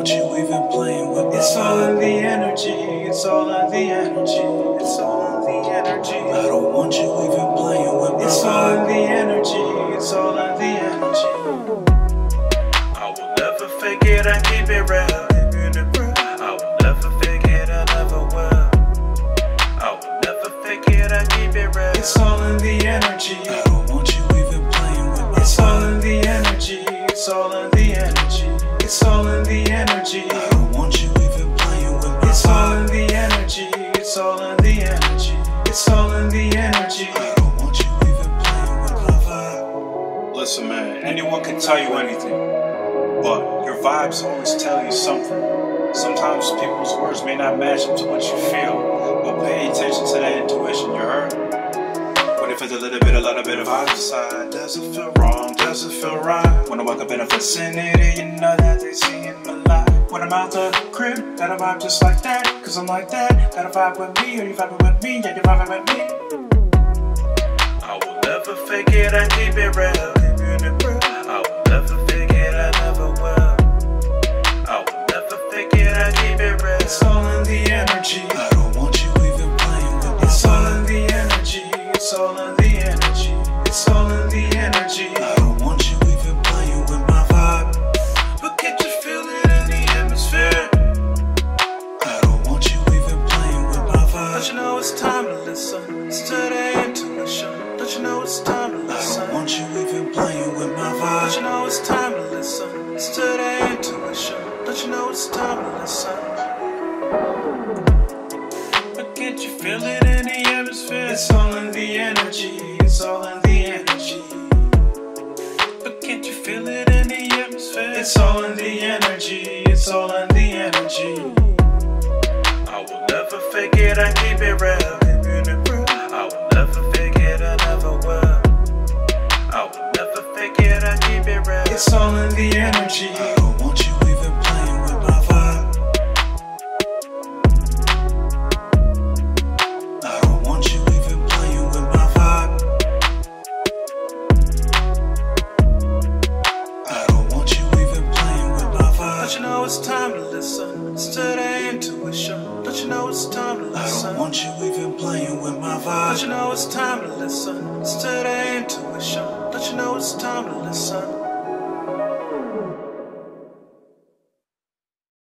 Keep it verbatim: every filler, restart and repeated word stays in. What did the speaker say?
want you even playing with me. It's all in the energy, it's all in the energy, it's all in the energy. I don't want you even playing with me. It's all in the energy, it's all in the energy. I will never fake it, I keep it real. I will never fake it, I never will. I will never fake it, I keep it real. It's all in the energy, I don't want you even playing with me. It's all in the energy, it's all in the energy, it's all in the energy. I don't want you even playing with me. It's all in the energy, it's all in the energy, it's all in the energy. I don't want you even playing with my vibe. Listen, man, anyone can tell you anything, but your vibes always tell you something. Sometimes people's words may not match up to what you feel, but pay attention to that intuition, you heard? What if it's a little bit, a little bit of vibe inside? Does it feel wrong? Does it feel right? When I wake up in a vicinity, you know that they see in my life. When I'm out the crib, got a vibe just like that, cause I'm like that. Got a vibe with me, or you vibing with me, yeah, you vibing with me. I will never fake it, I keep it real. I will never fake it, I never will. I will never fake it, I keep it real. It's all in the energy, I don't want you even playing with me. It's all in the energy, it's all in the energy, it's all in the energy. I don't want you even playing with my vibe, but can't you feel it in the atmosphere? I don't want you even playing with my vibe. Don't you know it's time to listen, it's to the intuition. Don't you know it's time to listen? I don't want you even playing with my vibe. Don't you know it's time to listen, it's to the intuition. Don't you know it's time to listen? But can't you feel it in the atmosphere? It's all in the energy, it's all in the energy. But can't you feel it in the atmosphere? It's all in the energy, it's all in the energy. I will never fake it, I keep it real. I will never fake it, I never will. I will never fake it, I keep it real. It's all in the energy, I don't want you even playing with my vibe. I don't want you even playing with my vibe. I don't want you even playing with my vibe. Don't you know it's time to listen, it's to the intuition. Don't you know it's time to listen? I don't want you even playing with my vibe. Don't you know it's time to listen, it's to the intuition. Don't you know it's time to listen?